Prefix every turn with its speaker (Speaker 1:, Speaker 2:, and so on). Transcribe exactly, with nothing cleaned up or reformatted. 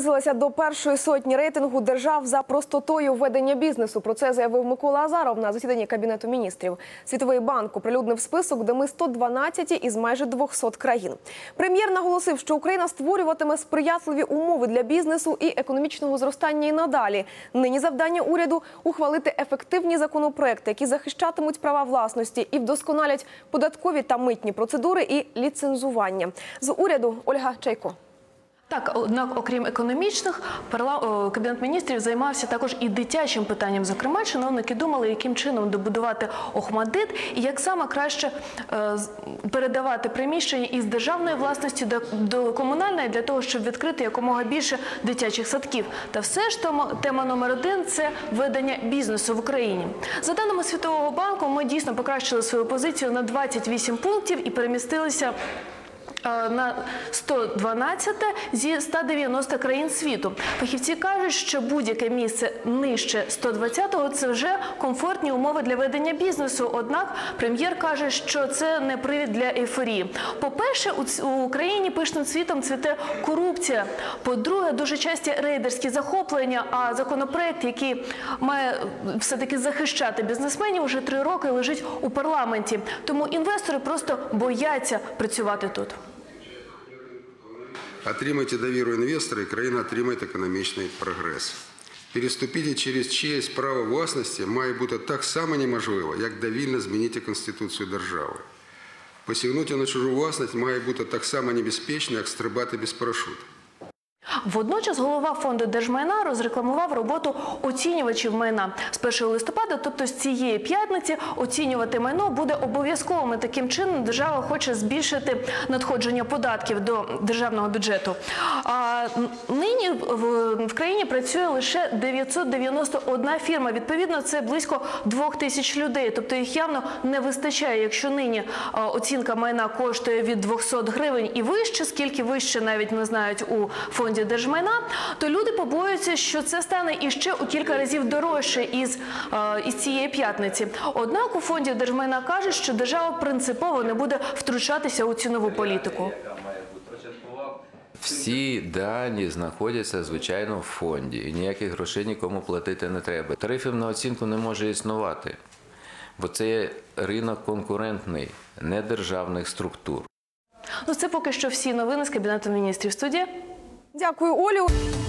Speaker 1: наблизилася до першої сотні рейтингу держав за простотою ведення бізнесу. Про це заявив Микола Азаров на засіданні Кабінету міністрів. Світовий банк оприлюднив список, де ми сто дванадцяті із майже двохсот країн. Прем'єр наголосив, що Україна створюватиме сприятливі умови для бізнесу і економічного зростання і надалі. Нині завдання уряду – ухвалити ефективні законопроекти, які захищатимуть права власності і вдосконалять податкові та митні процедури і ліцензування. З уряду Ольга Чайко.
Speaker 2: Так, однак, окрім економічних, Кабінет міністрів займався також і дитячим питанням. Зокрема, чиновники думали, яким чином добудувати Охмаддит і як саме краще е, передавати приміщення із державної власності до, до комунальної, для того, щоб відкрити якомога більше дитячих садків. Та все ж тема, тема номер один – це ведення бізнесу в Україні. За даними Світового банку, ми дійсно покращили свою позицію на двадцять вісім пунктів і перемістилися на сто дванадцяте зі ста дев'яноста країн світу. Фахівці кажуть, що будь-яке місце нижче сто двадцятого – це вже комфортні умови для ведення бізнесу. Однак прем'єр каже, що це не привід для ейфорії. По-перше, у Україні пишним цвітом цвіте корупція. По-друге, дуже часті рейдерські захоплення, а законопроект, який має все-таки захищати бізнесменів, вже три роки лежить у парламенті. Тому інвестори просто бояться працювати тут.
Speaker 3: Отримайте довіру інвестора, і країна отримає економічний прогрес. Переступити через чиєсь право власності має бути так само неможливо, як довільно змінити Конституцію держави. Посягнути на чужу власність має бути так само небезпечно, як стрибати без парашуту.
Speaker 2: Водночас голова фонду держмайна розрекламував роботу оцінювачів майна. З першого листопада, тобто з цієї п'ятниці, оцінювати майно буде обов'язковим. Таким чином держава хоче збільшити надходження податків до державного бюджету. А нині в країні працює лише дев'ятсот дев'яносто одна фірма. Відповідно, це близько двох тисяч людей. Тобто їх явно не вистачає. Якщо нині оцінка майна коштує від двохсот гривень і вище, скільки вище навіть не знають у фонді держмайна, то люди побоюються, що це стане іще у кілька разів дорожче із, із цієї п'ятниці. Однак у фонді держмайна кажуть, що держава принципово не буде втручатися у цінову політику.
Speaker 4: Всі дані знаходяться, звичайно, в фонді. І ніяких грошей нікому платити не треба. Тарифів на оцінку не може існувати, бо це є ринок конкурентний, не державних структур.
Speaker 2: Ну, це поки що всі новини з Кабінету міністрів. Студія.
Speaker 1: Дякую, Олю.